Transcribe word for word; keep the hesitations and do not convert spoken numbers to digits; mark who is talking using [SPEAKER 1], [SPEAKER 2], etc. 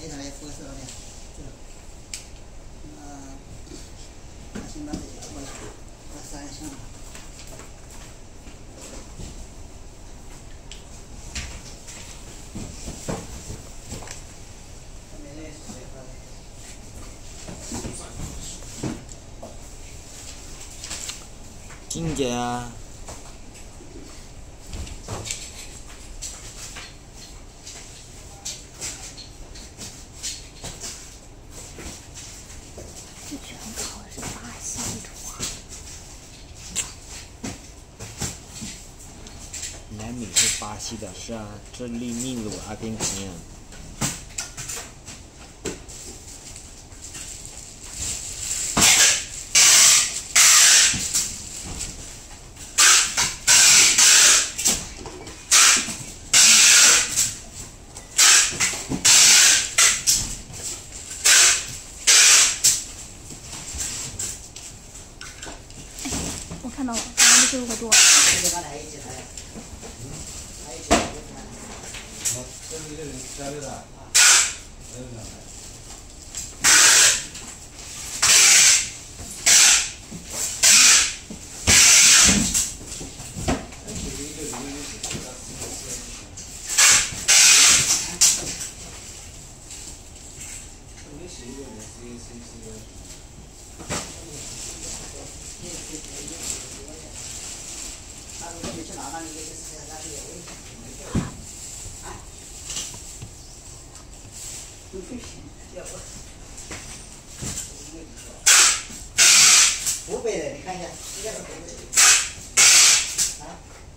[SPEAKER 1] 配上来辐射的，这个，呃，我先把这些过去，我删一下。
[SPEAKER 2] 金姐啊。
[SPEAKER 3] 全靠的是巴西图啊！
[SPEAKER 2] 南美是巴西的，是啊，智利、秘鲁、阿根廷。
[SPEAKER 3] 我看到了，好像是六个多。
[SPEAKER 1] 这个来一起来。嗯，来一起来。好，这里的人加油的。加油的。 他如果你去拿那个就是那是有问题，啊，不费心，要不，湖北的，你看一下，应该是湖北的，啊。